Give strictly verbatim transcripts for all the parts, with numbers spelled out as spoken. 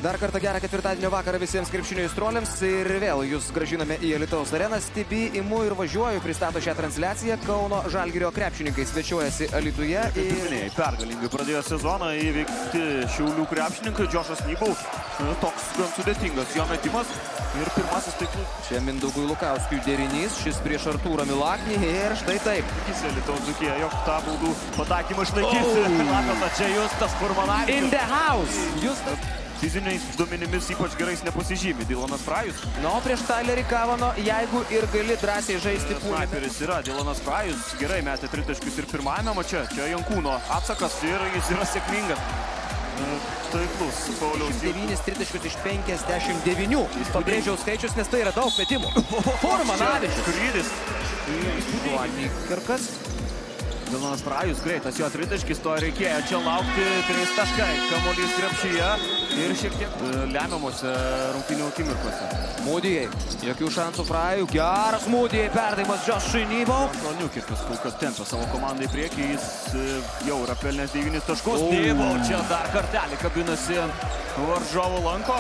Dar kartą gerą ketvirtadienio vakarą visiems krepšinio aistruoliams ir vėl jūs gražiname į Alytaus areną. Stebi, imu ir važiuoju, pristato šią transliaciją. Kauno Žalgirio krepšininkai svečiuojasi Alytuje. Ir... Pergalingai pradėjo sezoną įveikti Šiaulių krepšininkai. Džošas Nybau, toks gan sudėtingas jo metimas. Ir pirmasis taiklus. Čia Mindaugui Lukauskiui derinys, šis prieš Artūrą Milaknį ir štai taip. Tikisi Alytaus Dzūkija, jog tą baudų pataikymą išlaikys. Oh. Lapeta, čia Justas Furmanavičius. In the house! Justas. Fiziniais duomenimis ypač gerais nepasižymi Dylanas Frajus. Na, o prieš Tylerį Kavano, jeigu ir gali drąsiai žaisti puolime. Sniperis yra Dylanas Frajus, gerai metė tritaškius ir pirmajame mače. Čia Jankūno atsakas ir jis yra sėkmingas. Taiklus Pauliaus. devynis tritaškius iš penkiasdešimt devynių. Pabrėžiau skaičius, nes tai yra daug metimų. Furmanavičius. Skrydis. Kirkas. Dylanas Frajus, greitas jo tritaškis, to reikėjo čia laukti. Trys taškai, kamuolys krepšyje ir šiek tiek lemiamuose rungtynių akimirkose. Mūdijai, jokių šansų Frajų, geras Mūdijai, perdavimas Joshui Nybau. Niukirkas kol kas tempia savo komandą į priekį, jis jau yra pelnęs devynis taškus. Nybau čia dar kartelį kabinasi varžovo lanko.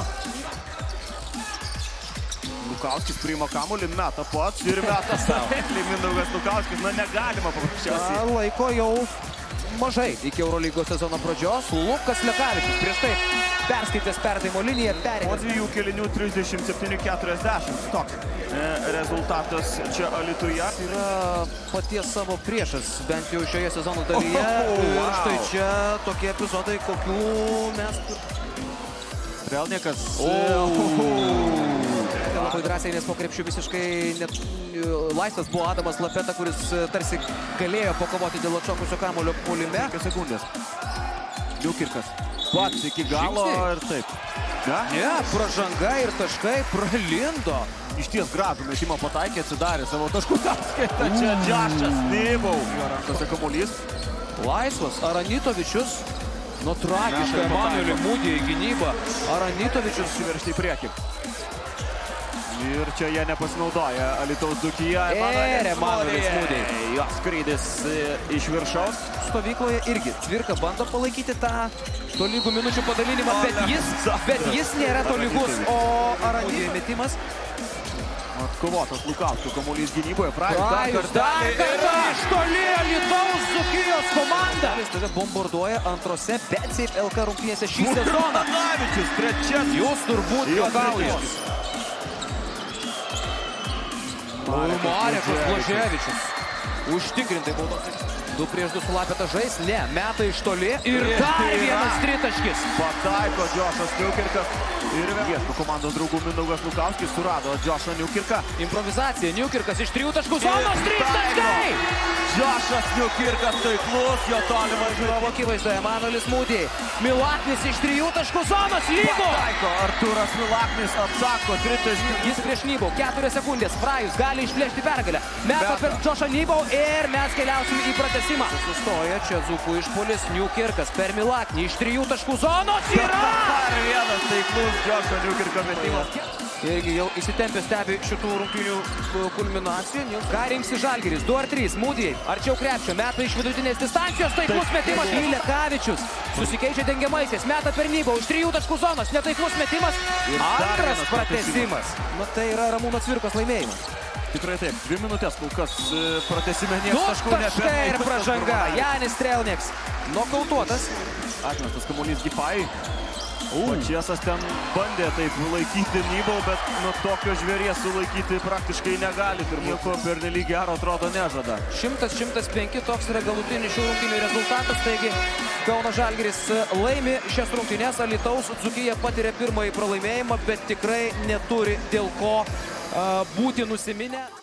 Lukauskis priima kamuolį, meta pats ir meta savo. Mindaugas Lukauskis, na negalima paprasčiausiai. Laiko jau mažai iki Eurolygos sezono pradžios. Lukas Lekavičius prieš tai perskaitęs perdavimo liniją, perėmė. Po dviejų kėlinių trisdešimt septyni keturiasdešimt. Toks rezultatas čia Alytuje. Yra paties savo priešas, bent jau šioje sezono dalyje. Oh, wow. Ir štai čia tokie epizodai, kokių mes... Strelniekas. Oh. Labai drąsiai, nes po krepšių visiškai net laisvas buvo Adamas Lapeta, kuris tarsi galėjo pakovoti dėl atšokusio kamuolio puolime. penkios sekundės. Niukirkas. Pats iki galo ir taip. Ne? Ne, pražanga ir taškai pralindo. Iš ties gražų metimą pataikė, atsidarė savo taškų sąskaitą. Čia Džošas Nybau. Jo rankose kamuolys. Laisvas. Aranitovičius. Nu, tragiškai Emanuelį Mūdijai gynybą. Aranitovičius suveršti į priekį. Ir čia jie nepasinaudoja Alytaus Dzūkija. Ir Emanuelis Mūdijai. Jo skrydis iš viršaus. Stovykloje irgi Cvirka bando palaikyti tą tolygų minučių padalinimą, bet jis, bet jis nėra tolygus, o Aranitijai metimas. Atkovotas Lukauskio kamuolys gynyboje. Frajus dar kartą iš toli Alytaus Dzūkijos komanda. Tave bombarduoja antrose BetSafe L K rungtynėse šį sezoną. Furmanavičius, trečias. Jūs turbūt juokaujat. Marekas Blaževičius. Užtikrintai baudos. Du prieš du su Lapeta žais. Ne, meta iš toli. Ir dar vienas tritaškis. Pataiko Džošas Niukirkas. Ir ieško komandos draugų Mindaugas Lukauskis surado Džošą Niukirką. Improvizacija. Niukirkas iš trijų taškų zonos. Trys taškai. Džošas Niukirkas taiklus. Jo tolimą žiūrovo akivaizdoje Emanuelis Mūdijai. Milaknis iš trijų taškų zonos. Lygo. Pataiko Artūras Milaknis. Atsako tritaškį. Jis prieš Nybau. Keturios sekundės. Frajus gali išplėšti pergalę. Meta per Džošą Nybau ir mes keliausime į pratęsimą. Sustoja čia Dzūkų išpuolis. Niukirkas per Milaknį iš trijų taškų zonos. Yra! Dar vienas taiklus Džošo Niukirko metimas. Irgi jau įsitempė stebi šitų rungtynių kulminacijų. Ką rinksi Žalgiris? du ar trys. Mūdijai. Arčiau krepšio. Meta iš vidutinės distancijos. Taiklus metimas. Lekavičius. Susikeičia dengiamaisiais. Meta per Nybau. Iš trijų taškų zonos. Netaiklus metimas. Antras pratęsimas. Na tai yra Ramūno Cvirkos laimėjimas. Tikrai taip. Dvi minutės kol kas pratęsime nieks taškų nepelnė. Du taškai ir pražanga. Janis Strelnieks. Nokautuotas. Atmestas kamuolys Gifai. Pačiasas ten bandė taip laikyti Nybau, bet nuo tokio žvėries sulaikyti praktiškai negali. Ir nieko pernelyg gero atrodo nežada. šimtas šimtas penki toks yra galutinis šių rungtynių rezultatas. Taigi Kauno Žalgiris laimi šias rungtynes. Alytaus Dzūkija patiria pirmąjį pralaimėjimą, bet tikrai neturi dėl ko uh, būti nusiminę.